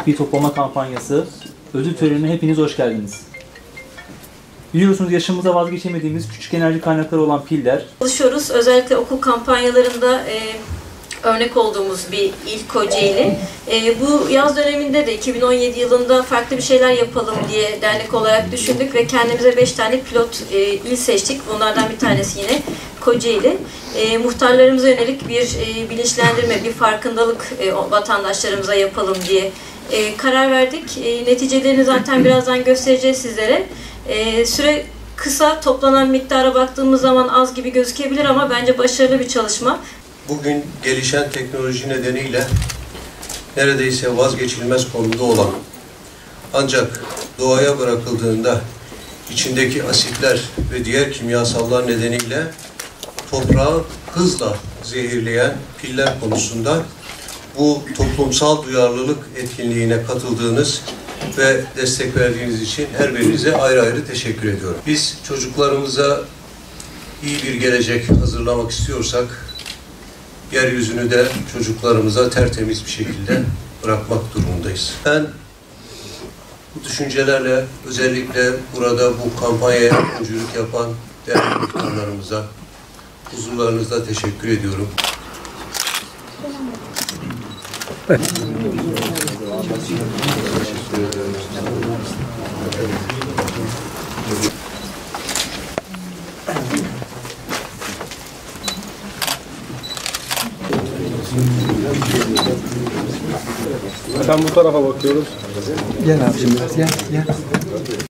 pil toplama kampanyası ödül törenine hepiniz hoş geldiniz. Biliyorsunuz yaşamımıza vazgeçemediğimiz küçük enerji kaynakları olan piller. Çalışıyoruz. Özellikle okul kampanyalarında örnek olduğumuz bir il Kocaeli. Bu yaz döneminde de 2017 yılında farklı bir şeyler yapalım diye dernek olarak düşündük ve kendimize 5 tane pilot il seçtik. Bunlardan bir tanesi yine Kocaeli. Muhtarlarımıza yönelik bir bilinçlendirme, bir farkındalık vatandaşlarımıza yapalım diye karar verdik. Neticelerini zaten birazdan göstereceğiz sizlere. Süre kısa, toplanan miktara baktığımız zaman az gibi gözükebilir ama bence başarılı bir çalışma. Bugün gelişen teknoloji nedeniyle neredeyse vazgeçilmez konumda olan, ancak doğaya bırakıldığında içindeki asitler ve diğer kimyasallar nedeniyle toprağı hızla zehirleyen piller konusunda bu toplumsal duyarlılık etkinliğine katıldığınız ve destek verdiğiniz için her birinize ayrı ayrı teşekkür ediyorum. Biz çocuklarımıza iyi bir gelecek hazırlamak istiyorsak, yeryüzünü de çocuklarımıza tertemiz bir şekilde bırakmak durumundayız. Ben bu düşüncelerle özellikle burada bu kampanyaya öncülük yapan değerli muhtarlarımıza huzurlarınızda teşekkür ediyorum. Evet. Ben bu tarafa bakıyoruz. Gel abicim biraz gel.